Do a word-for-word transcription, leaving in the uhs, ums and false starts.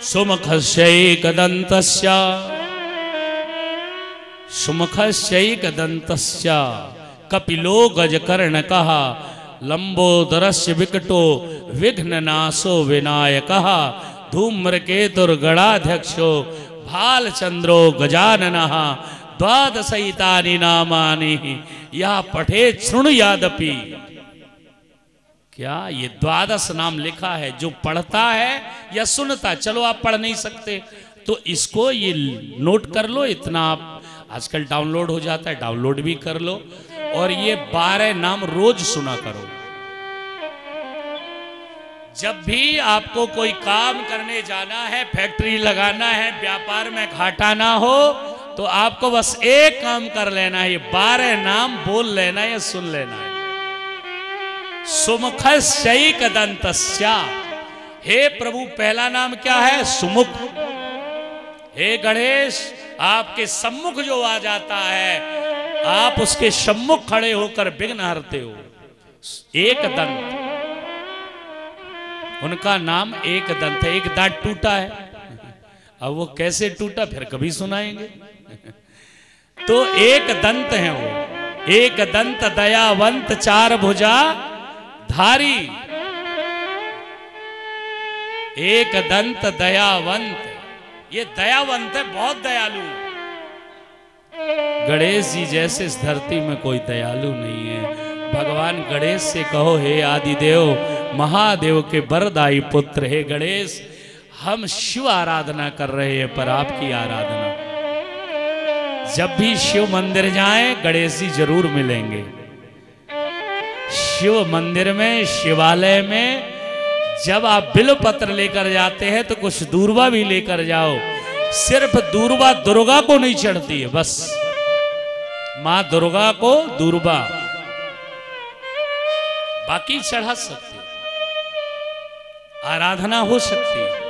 सुमुखस्यैकदन्तस्य सुमुखस्यैकदन्तस्य कपिलो गजकर्णकः लंबोदरस्य विकटो विघ्ननाशो विनायकः धूम्रकेतुर्गणाध्यक्षो भालचंद्रो गजाननः द्वादशैतानि नामानि यह पठे शृणुयादपि। क्या ये द्वादश नाम लिखा है, जो पढ़ता है या सुनता। चलो आप पढ़ नहीं सकते तो इसको ये नोट कर लो, इतना आप आजकल डाउनलोड हो जाता है, डाउनलोड भी कर लो और ये बारह नाम रोज सुना करो। जब भी आपको कोई काम करने जाना है, फैक्ट्री लगाना है, व्यापार में घाटा ना हो, तो आपको बस एक काम कर लेना है, ये बारह नाम बोल लेना है या सुन लेना है। सुमुखस्यैकदन्तस्य, हे प्रभु पहला नाम क्या है? सुमुख। हे गणेश, आपके सम्मुख जो आ जाता है, आप उसके सम्मुख खड़े होकर विघ्न हरते हो। एक दंत, उनका नाम एक दंत है। एक दांत टूटा है, अब वो कैसे टूटा फिर कभी सुनाएंगे। तो एक दंत है वो, एक दंत दयावंत चार भुजा धारी। एक दंत दयावंत, ये दयावंत है, बहुत दयालु। गणेश जी जैसे इस धरती में कोई दयालु नहीं है। भगवान गणेश से कहो, हे आदिदेव महादेव के वरदाई पुत्र, हे गणेश, हम शिव आराधना कर रहे हैं पर आपकी आराधना। जब भी शिव मंदिर जाएं, गणेश जी जरूर मिलेंगे। शिव मंदिर में, शिवालय में जब आप बिल्वपत्र लेकर जाते हैं तो कुछ दूर्वा भी लेकर जाओ। सिर्फ दूर्वा दुर्गा को नहीं चढ़ती है, बस मां दुर्गा को दूर्वा, बाकी चढ़ा सकती, आराधना हो सकती है।